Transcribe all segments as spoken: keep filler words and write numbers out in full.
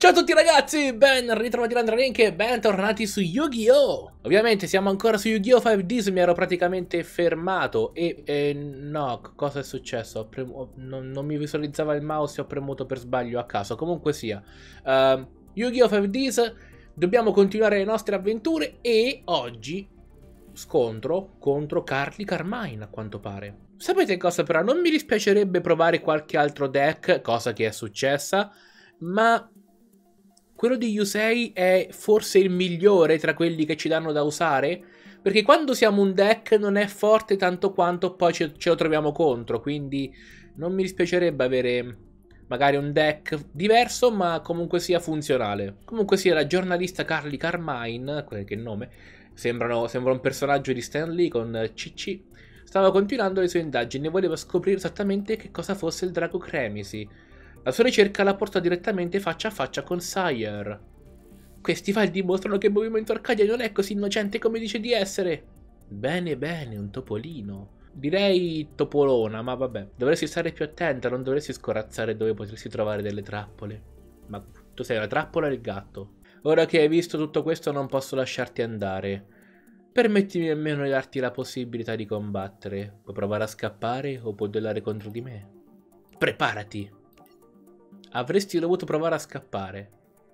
Ciao a tutti ragazzi, ben ritrovati da Andrelink e bentornati su Yu-Gi-Oh! Ovviamente siamo ancora su Yu-Gi-Oh! cinque D, mi ero praticamente fermato e, e no, cosa è successo? Ho premu non, non mi visualizzava il mouse e ho premuto per sbaglio a caso, comunque sia. Uh, Yu-Gi-Oh! cinque D, dobbiamo continuare le nostre avventure e oggi scontro contro Carly Carmine a quanto pare. Sapete cosa però? Non mi dispiacerebbe provare qualche altro deck, cosa che è successa, ma quello di Yusei è forse il migliore tra quelli che ci danno da usare, perché quando siamo un deck non è forte tanto quanto poi ce, ce lo troviamo contro, quindi non mi dispiacerebbe avere magari un deck diverso ma comunque sia funzionale. Comunque sia la giornalista Carly Carmine, che nome, sembrano, sembra un personaggio di Stan Lee con C C, stava continuando le sue indagini e voleva scoprire esattamente che cosa fosse il Drago Cremisi. La sua ricerca la porta direttamente faccia a faccia con Sire. Questi file dimostrano che il movimento Arcadia non è così innocente come dice di essere. Bene, bene, un topolino. Direi topolona, ma vabbè. Dovresti stare più attenta, non dovresti scorazzare dove potresti trovare delle trappole. Ma tu sei una trappola del gatto. Ora che hai visto tutto questo non posso lasciarti andare. Permettimi almeno di darti la possibilità di combattere. Puoi provare a scappare o puoi duellare contro di me. Preparati! Avresti dovuto provare a scappare.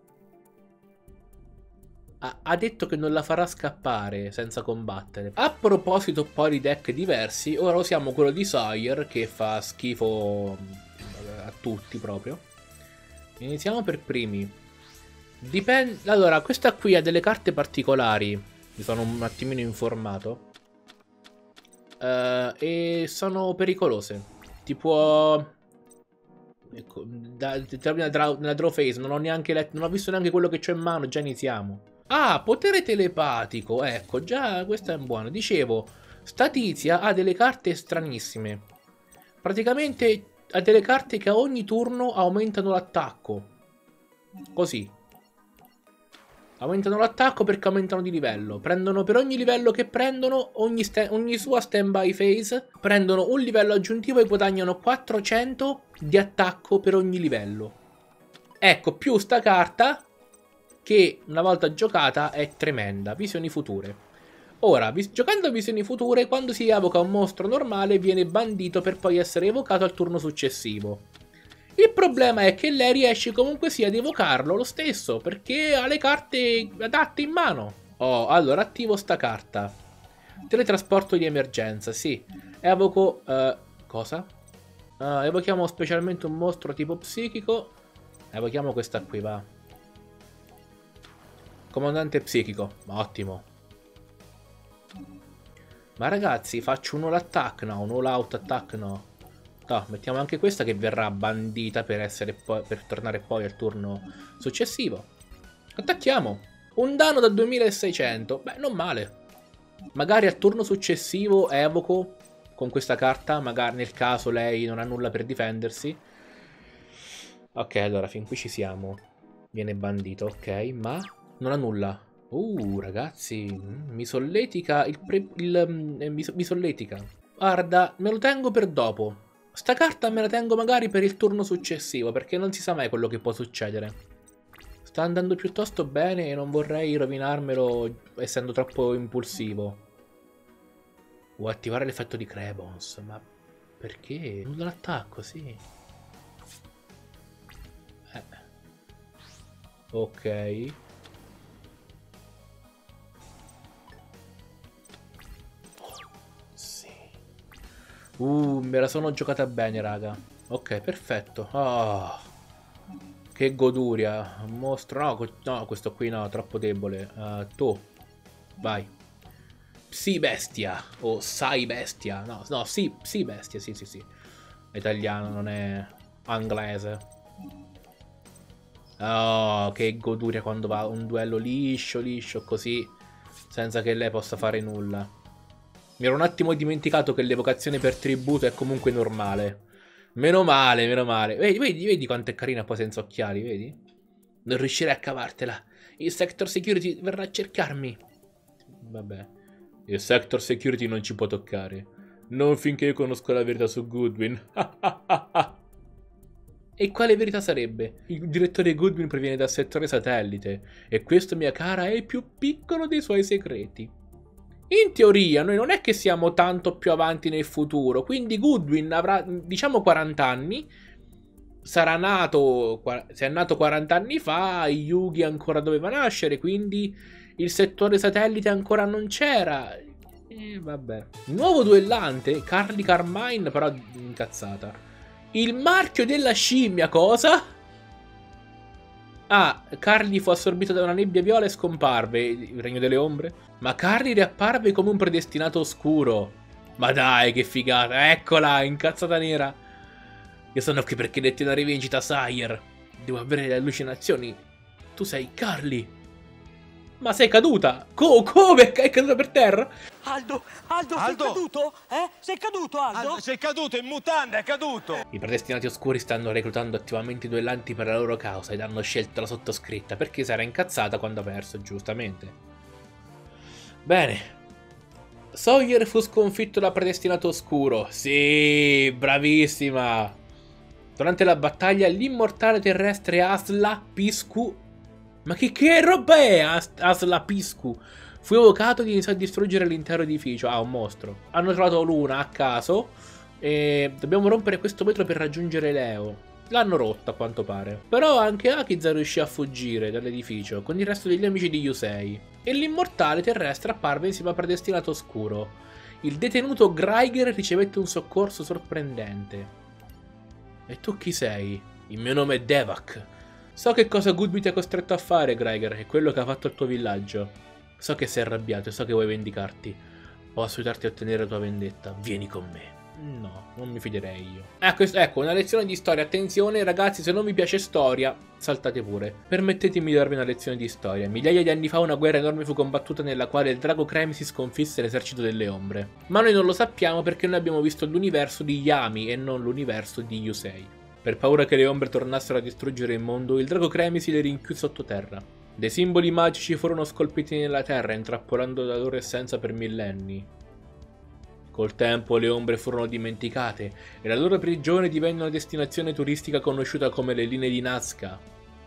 Ha, ha detto che non la farà scappare senza combattere. A proposito poi di deck diversi, ora usiamo quello di Sire che fa schifo a tutti proprio. Iniziamo per primi. Dipende. Allora, questa qui ha delle carte particolari. Mi sono un attimino informato. Uh, e sono pericolose. Ti può... Ecco, da, da, nella, draw, nella draw phase non ho neanche letto, non ho visto neanche quello che c'ho in mano, già iniziamo. Ah, potere telepatico, ecco, già questo è buono. Dicevo, sta tizia ha delle carte stranissime. Praticamente ha delle carte che a ogni turno aumentano l'attacco. Così. Aumentano l'attacco perché aumentano di livello. Prendono per ogni livello che prendono, ogni, ogni sua standby phase, prendono un livello aggiuntivo e guadagnano quattrocento di attacco per ogni livello. Ecco, più sta carta, che una volta giocata è tremenda. Visioni future. Ora, giocando a visioni future, quando si evoca un mostro normale viene bandito per poi essere evocato al turno successivo. Il problema è che lei riesce comunque sia ad evocarlo lo stesso, perché ha le carte adatte in mano. Oh, allora attivo sta carta. Teletrasporto di emergenza, sì. Evoco... Uh, cosa? Uh, evochiamo specialmente un mostro tipo psichico. Evochiamo questa qui, va. Comandante psichico, ottimo. Ma ragazzi, faccio un all attack, no? Un all out attack, no? No, mettiamo anche questa che verrà bandita per, essere poi, per tornare poi al turno successivo. Attacchiamo. Un danno da duemilaseicento. Beh, non male. Magari al turno successivo evoco con questa carta. Magari nel caso lei non ha nulla per difendersi. Ok, allora fin qui ci siamo. Viene bandito, ok. Ma non ha nulla. Uh, ragazzi. Mi solletica il... Pre, il mm, mi, mi solletica. Guarda, me lo tengo per dopo. Sta carta me la tengo magari per il turno successivo, perché non si sa mai quello che può succedere. Sta andando piuttosto bene e non vorrei rovinarmelo essendo troppo impulsivo. Vuoi attivare l'effetto di Crebons? Ma perché? Nulla l'attacco, sì. Eh. Ok. Uh, me la sono giocata bene, raga. Ok, perfetto. Oh, che goduria. Un mostro. No, no, questo qui no, troppo debole. Uh, tu, vai. Psi bestia. O sai bestia. No, no, sì, psi bestia, sì, sì, sì. È italiano, non è inglese. Oh, che goduria quando va un duello liscio, liscio, così. Senza che lei possa fare nulla. Mi ero un attimo dimenticato che l'evocazione per tributo è comunque normale. Meno male, meno male. Vedi, vedi, vedi quanto è carina poi senza occhiali, vedi? Non riuscirei a cavartela. Il Sector Security verrà a cercarmi. Vabbè. Il Sector Security non ci può toccare. Non finché io conosco la verità su Goodwin. E quale verità sarebbe? Il direttore Goodwin proviene dal settore satellite e questo, mia cara, è il più piccolo dei suoi segreti. In teoria noi non è che siamo tanto più avanti nel futuro, quindi Goodwin avrà, diciamo, quaranta anni, sarà nato, se è nato quaranta anni fa, Yugi ancora doveva nascere, quindi il settore satellite ancora non c'era. E vabbè. Nuovo duellante, Carly Carmine, però incazzata. Il marchio della scimmia, cosa? Ah, Carly fu assorbito da una nebbia viola e scomparve, il regno delle ombre. Ma Carly riapparve come un predestinato oscuro. Ma dai, che figata, eccola, incazzata nera. Io sono qui per chiederti una rivincita, Sire. Devo avere le allucinazioni. Tu sei Carly. Ma sei caduta? Co come? È caduta per terra? Aldo, Aldo, Aldo, sei caduto? Eh? Sei caduto, Aldo? Aldo, sei caduto, in mutande, è caduto! I predestinati oscuri stanno reclutando attivamente i duellanti per la loro causa ed hanno scelto la sottoscritta perché si era incazzata quando ha perso, giustamente. Bene. Sawyer fu sconfitto da predestinato oscuro. Sì, bravissima! Durante la battaglia, l'immortale terrestre Asla Piscu... Ma che, che roba è As Asla Piscu? Fu evocato e iniziò a distruggere l'intero edificio. Ah, un mostro. Hanno trovato Luna a caso e dobbiamo rompere questo vetro per raggiungere Leo. L'hanno rotto a quanto pare. Però anche Akiza riuscì a fuggire dall'edificio con il resto degli amici di Yusei. E l'immortale terrestre apparve insieme al predestinato oscuro. Il detenuto Greiger ricevette un soccorso sorprendente. E tu chi sei? Il mio nome è Devak. So che cosa Goodwin ti ha costretto a fare, Greiger, è quello che ha fatto il tuo villaggio. So che sei arrabbiato e so che vuoi vendicarti. Posso aiutarti a ottenere la tua vendetta. Vieni con me. No, non mi fiderei io. Ecco, ecco, una lezione di storia. Attenzione, ragazzi, se non vi piace storia, saltate pure. Permettetemi di darvi una lezione di storia. Migliaia di anni fa una guerra enorme fu combattuta nella quale il drago Cremisi sconfisse l'esercito delle ombre. Ma noi non lo sappiamo perché noi abbiamo visto l'universo di Yami e non l'universo di Yusei. Per paura che le ombre tornassero a distruggere il mondo, il drago Cremisi le rinchiuse sottoterra. Dei simboli magici furono scolpiti nella terra, intrappolando la loro essenza per millenni. Col tempo le ombre furono dimenticate e la loro prigione divenne una destinazione turistica conosciuta come le linee di Nazca.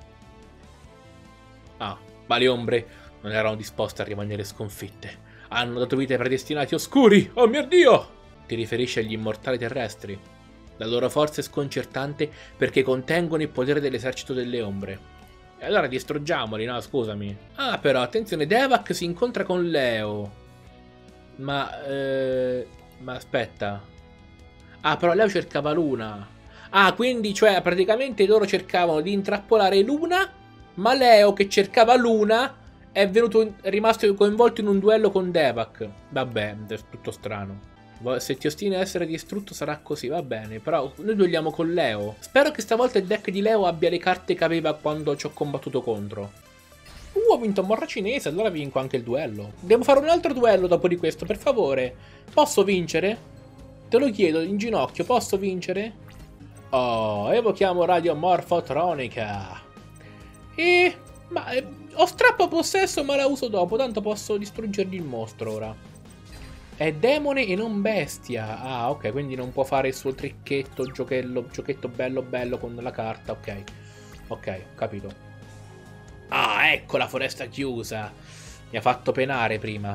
Ah, ma le ombre non erano disposte a rimanere sconfitte. Hanno dato vita ai predestinati oscuri! Oh mio Dio! Ti riferisci agli immortali terrestri? La loro forza è sconcertante perché contengono il potere dell'esercito delle ombre. E allora distruggiamoli, no? Scusami. Ah, però, attenzione, Devak si incontra con Leo. Ma, eh... Ma aspetta. Ah, però Leo cercava Luna. Ah, quindi, cioè, praticamente loro cercavano di intrappolare Luna, ma Leo, che cercava Luna, è venuto, è rimasto coinvolto in un duello con Devak. Vabbè, è tutto strano. Se ti ostini a essere distrutto sarà così, va bene. Però noi duelliamo con Leo. Spero che stavolta il deck di Leo abbia le carte che aveva quando ci ho combattuto contro. Uh, ho vinto morra cinese, allora vinco anche il duello. Devo fare un altro duello dopo di questo, per favore. Posso vincere? Te lo chiedo, in ginocchio, posso vincere? Oh, evochiamo Radio Morfotronica. E... ma... Eh, ho strappo possesso, ma la uso dopo, tanto posso distruggergli il mostro ora. È demone e non bestia. Ah, ok, quindi non può fare il suo tricchetto, giochello, giochetto bello bello con la carta. Ok, ok, ho capito. Ah, ecco la foresta chiusa. Mi ha fatto penare prima.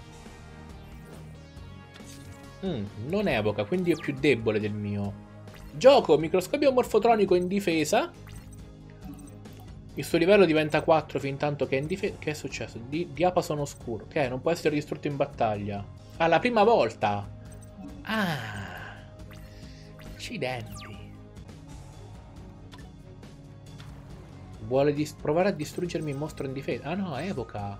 Mm, non evoca, quindi è più debole del mio. Gioco microscopio morfotronico in difesa. Il suo livello diventa quattro fin tanto che è in difesa. Che è successo? Di diapason oscuro. Ok, non può essere distrutto in battaglia. Ah, la prima volta. Ah, accidenti. Vuole provare a distruggermi il mostro in difesa. Ah no, evoca.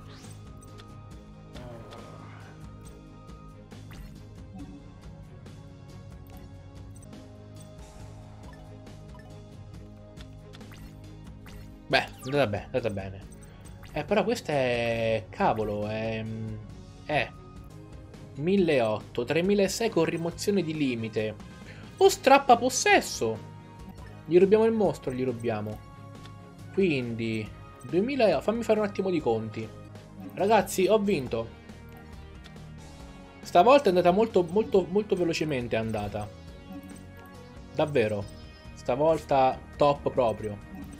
Beh, è andata bene, è andata bene. Eh, però questo è... cavolo, è... è... milleottocento, tremilasei con rimozione di limite. O strappa possesso. Gli rubiamo il mostro, gli rubiamo. Quindi duemila, fammi fare un attimo di conti. Ragazzi, ho vinto. Stavolta è andata molto molto molto velocemente, è andata. Davvero. Stavolta top proprio.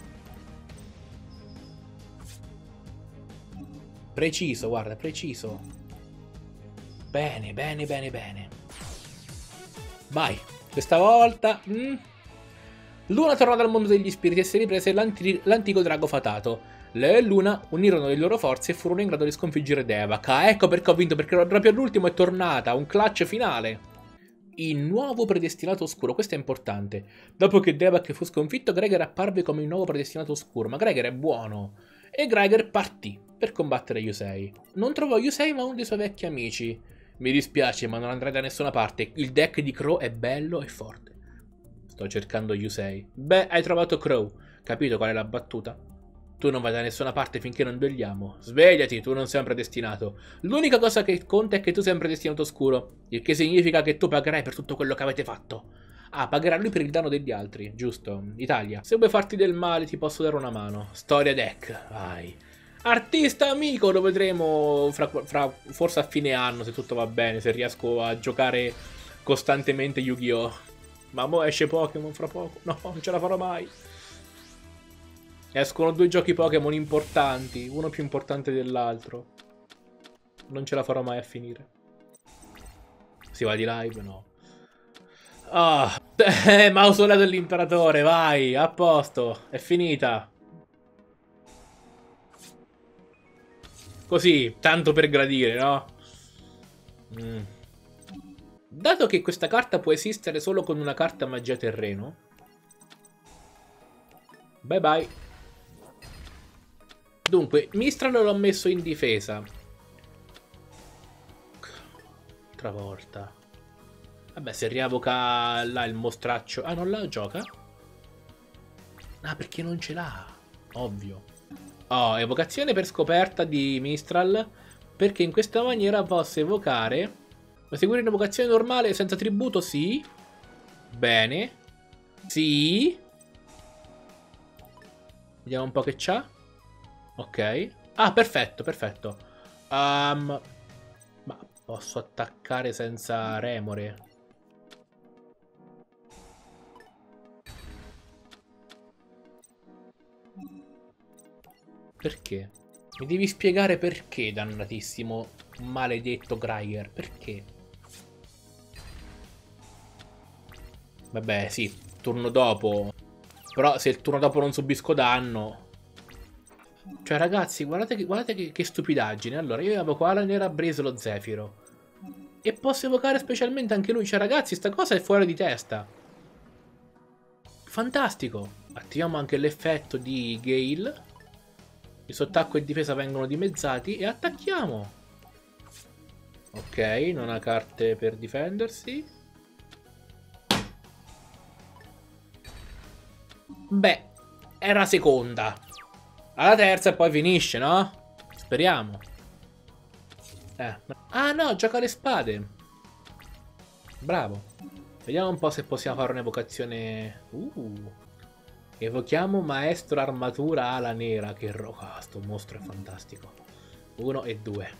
Preciso, guarda, preciso. Bene, bene, bene, bene. Vai. Questa volta... Mm. Luna tornò dal mondo degli spiriti e si riprese l'antico drago fatato. Lei e Luna unirono le loro forze e furono in grado di sconfiggere Devaka. Ecco perché ho vinto, perché proprio all'ultimo è tornata. Un clutch finale. Il nuovo predestinato oscuro, questo è importante. Dopo che Devak fu sconfitto, Gregor apparve come il nuovo predestinato oscuro, ma Gregor è buono. E Gregor partì per combattere Yusei. Non trovò Yusei ma uno dei suoi vecchi amici. Mi dispiace, ma non andrai da nessuna parte. Il deck di Crow è bello e forte. Sto cercando Yusei. Beh, hai trovato Crow. Capito qual è la battuta? Tu non vai da nessuna parte finché non duelliamo. Svegliati, tu non sei un predestinato. L'unica cosa che conta è che tu sei un predestinato oscuro. Il che significa che tu pagherai per tutto quello che avete fatto. Ah, pagherà lui per il danno degli altri, giusto? Italia. Se vuoi farti del male ti posso dare una mano. Storia deck, vai. Artista amico lo vedremo fra, fra, forse a fine anno, se tutto va bene, se riesco a giocare costantemente Yu-Gi-Oh! Ma mo esce Pokémon fra poco. No, non ce la farò mai. Escono due giochi Pokémon importanti, uno più importante dell'altro. Non ce la farò mai a finire. Si va di live? No. Ah, eh, mausoleo dell'imperatore, vai, a posto, è finita. Così, tanto per gradire, no? Mm. Dato che questa carta può esistere solo con una carta magia terreno, bye bye. Dunque, Mistral l'ho messo in difesa. Altra volta. Vabbè, se riavoca là il mostraccio... Ah, non la gioca? Ah, perché non ce l'ha. Ovvio. Oh, evocazione per scoperta di Mistral. Perché in questa maniera posso evocare... Eseguire un'evocazione normale senza tributo? Sì. Bene. Sì. Vediamo un po' che c'ha. Ok. Ah, perfetto, perfetto. Um, ma posso attaccare senza remore? Perché? Mi devi spiegare perché, dannatissimo maledetto Greiger. Perché? Vabbè, sì, turno dopo. Però se il turno dopo non subisco danno... Cioè, ragazzi, guardate che, guardate che, che stupidaggine. Allora, io evoco Alan Nera, Breeze lo Zefiro. E posso evocare specialmente anche lui. Cioè, ragazzi, sta cosa è fuori di testa. Fantastico. Attiviamo anche l'effetto di Gale. Il suo attacco e difesa vengono dimezzati. E attacchiamo. Ok, non ha carte per difendersi. Beh, era seconda. Alla terza e poi finisce, no? Speriamo. Eh. Ah no, gioca le spade. Bravo. Vediamo un po' se possiamo fare un'evocazione. Uh. Evochiamo Maestro Armatura Ala Nera. Che roca, sto mostro è fantastico. Uno e due.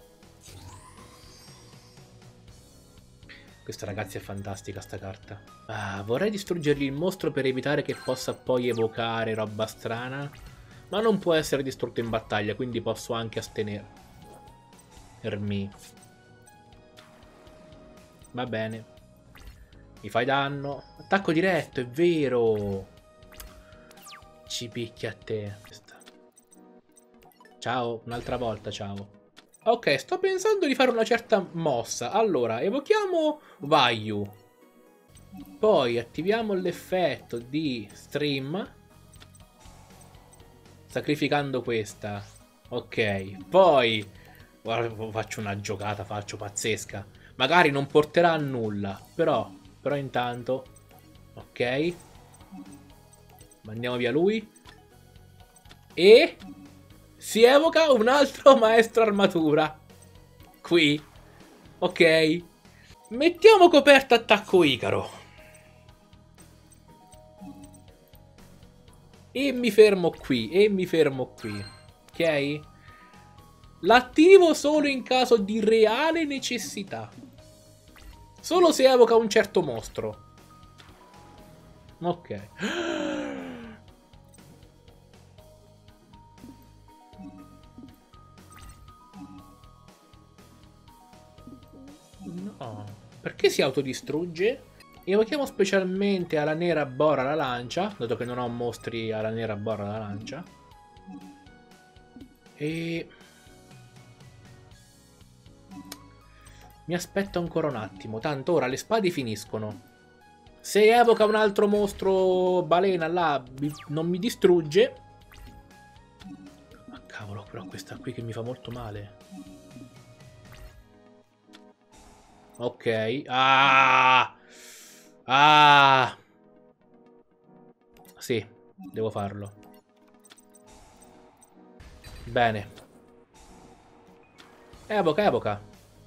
Questa ragazzi è fantastica sta carta. Ah, vorrei distruggergli il mostro per evitare che possa poi evocare roba strana. Ma non può essere distrutto in battaglia, quindi posso anche astenere. Per me. Va bene. Mi fai danno. Attacco diretto, è vero. Ci picchia a te. Ciao, un'altra volta, ciao. Ok, sto pensando di fare una certa mossa. Allora, evochiamo Vayu. Poi attiviamo l'effetto di Stream. Sacrificando questa. Ok. Poi guarda, faccio una giocata, faccio pazzesca. Magari non porterà a nulla. Però, però intanto. Ok. Mandiamo via lui. E si evoca un altro maestro armatura. Qui. Ok. Mettiamo coperta attacco Icaro. E mi fermo qui, e mi fermo qui, ok? L'attivo solo in caso di reale necessità. Solo se evoca un certo mostro. Ok. No. Perché si autodistrugge? Invochiamo specialmente alla nera Bora la lancia, dato che non ho mostri alla nera Bora la lancia. E... mi aspetto ancora un attimo, tanto ora le spade finiscono. Se evoca un altro mostro balena là, non mi distrugge. Ma cavolo, però questa qui che mi fa molto male. Ok. Ah! Ah! Sì, devo farlo. Bene. Evoca, evoca.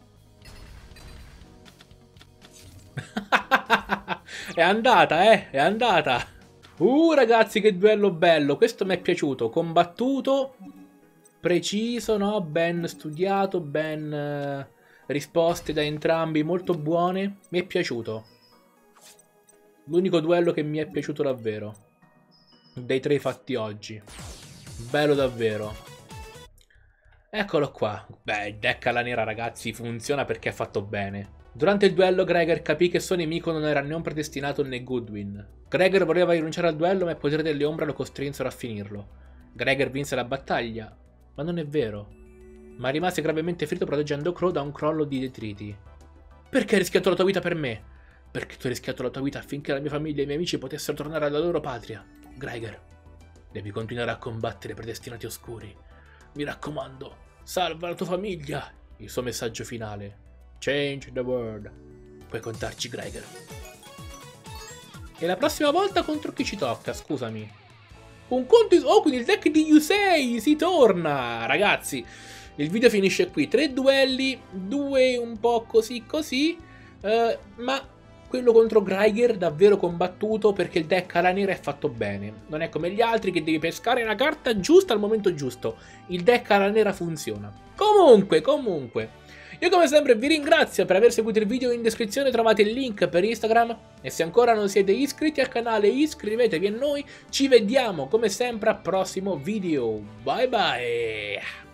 È andata, eh? È andata. Uh, ragazzi, che duello bello. Questo mi è piaciuto. Combattuto, preciso, no? Ben studiato, ben eh, risposte da entrambi, molto buone. Mi è piaciuto. L'unico duello che mi è piaciuto davvero. Dei tre fatti oggi. Bello davvero. Eccolo qua. Beh, il deck alla nera, ragazzi, funziona perché è fatto bene. Durante il duello Gregor capì che suo nemico non era né un predestinato né Goodwin. Gregor voleva rinunciare al duello, ma i poteri delle ombre lo costrinsero a finirlo. Gregor vinse la battaglia, ma non è vero. Ma rimase gravemente ferito proteggendo Crow da un crollo di detriti. Perché hai rischiato la tua vita per me? Perché tu hai rischiato la tua vita affinché la mia famiglia e i miei amici potessero tornare alla loro patria. Gregor, devi continuare a combattere i predestinati oscuri. Mi raccomando, salva la tua famiglia. Il suo messaggio finale. Change the world. Puoi contarci, Gregor. E la prossima volta contro chi ci tocca? Scusami. Un conto... Oh, quindi il deck di Yusei si torna! Ragazzi, il video finisce qui. Tre duelli, due un po' così così. Uh, ma quello contro Gregor davvero combattuto perché il deck alla nera è fatto bene. Non è come gli altri che devi pescare la carta giusta al momento giusto. Il deck alla nera funziona. Comunque, comunque... io come sempre vi ringrazio per aver seguito il video, in descrizione trovate il link per Instagram e se ancora non siete iscritti al canale iscrivetevi a noi, ci vediamo come sempre al prossimo video, bye bye!